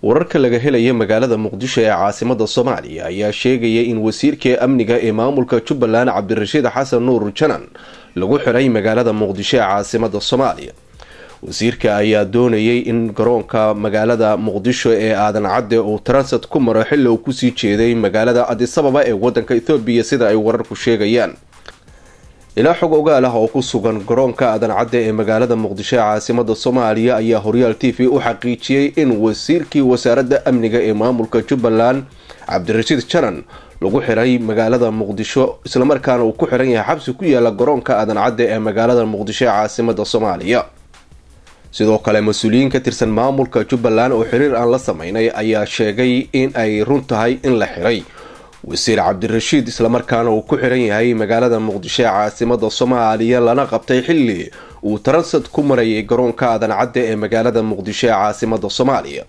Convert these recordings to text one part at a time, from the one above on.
wararka laga helaya magaalada muqdisho ee caasimada Soomaaliya ayaa sheegaya in wasiirka amniga ee maamulka Jubbaland Cabdirashiid Xasan Nuur Janan lagu xiray magaalada muqdisho ee caasimada Soomaaliya. wasiirka ayaa doonayay in garoonka magaalada muqdisho ee aadan cadde uu transit ku maro xilli uu kusii jeeday magaalada Addis Ababa ee wadanka Itoobiya sida ay wararku sheegayaan. ilaa xog ogaal ah oo ku sugan garoonka aadan cadde ee magaalada muqdisho ee caasimada Soomaaliya ayaa Horyaal TV u xaqiijiyay in wasiirkii wasaaradda amniga ee maamulka Jubbaland Cabdirashiid Janan lagu xiray magaalada muqdisho isla markaana uu ku xiran yahay xabsi ku yaala garoonka aadan cadde ee magaalada muqdisho ee caasimada Soomaaliya. sidoo kale mas'uuliyiin ka tirsan maamulka Jubbaland oo xiriir aan la sameynay ayaa sheegay in ay run tahay in la xiray wasiir Cabdirashiid isla markaana uu ku xiran yahay magaalada muqdisho ee caasimada Soomaaliya lana qabtay xilli uu transit ku marayay garoonka aadan cadde ee magaalada muqdisho ee caasimada Soomaaliya.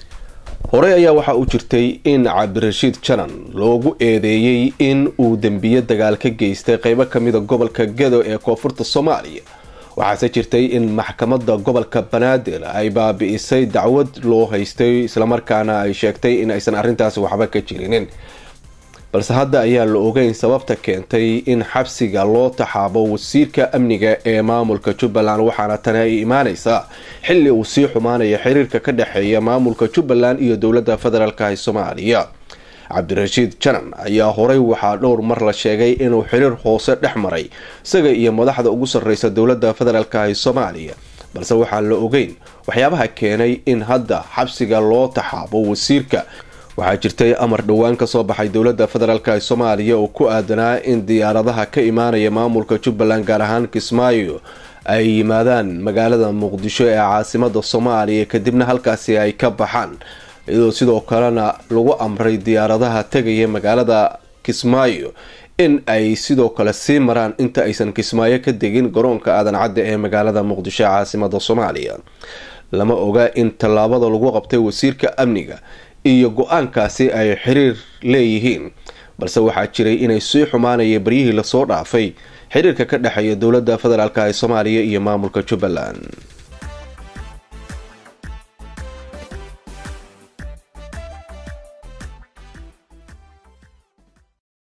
hore ayaa waxa uu jirtay in Cabdirashiid Janan loogu eedeeyay in uu dambiye dagaal ka geystay qaybo kamid ah gobolka Gedo ee koonfurta Soomaaliya. waxaase jirtay in maxkamadda gobolka Banaadir ay baabi'isay dacwad loo haystay isla markaana ay sheegtay in aysan arrintaasi waxba ka jirinin. balse hadda ayaa la ogeyn sababta keentay in xabsiga loo taxaabo wasiirka amniga ee maamulka Jubbaland waxaana tan ay imaanaysaa xilli uu sii xumaanayo xiriirka ka dhaxeeya maamulka Jubbaland iyo dowladda federaalka ee Soomaaliya. Cabdirashiid Janan ayaa horay waxaa dhowr mar la sheegay inuu xiriir hoose dhex maray isaga iyo madaxda ugu sarreysa dowladda federaalka ee Soomaaliya, balse waxaan la ogeyn waxyaabaha keenay in hadda xabsiga loo taxaabo wasiirka. waxaa jirtay amar dhawaan ka soo baxay dowladda federaalka ee Soomaaliya oo ku aadanaa in diyaaradaha ka imaanaya maamulka Jubbaland gaar ahaan Kismaayo ay yimaadaan magaalada muqdisho ee caasimada Soomaaliya kadibna halkaasi ay ka baxaan, iyadoo sidoo kalena lagu amray diyaaradaha tagaya magaalada Kismaayo in ay sidoo kale sii maraan inta aysan Kismaayo ka degin garoonka aadan cadde ee magaalada muqdisho ee caasimada Soomaaliya. lama oga in tallaabada lagu qabtay wasiirka amniga iyo go'aankaasi ay xiriir leeyihiin, balse waxaa jiray inay sii xumaanayay baryihii la soo dhaafay xiriirka ka dhaxeeya dowladda federaalka ee Soomaaliya iyo maamulka Jubbaland.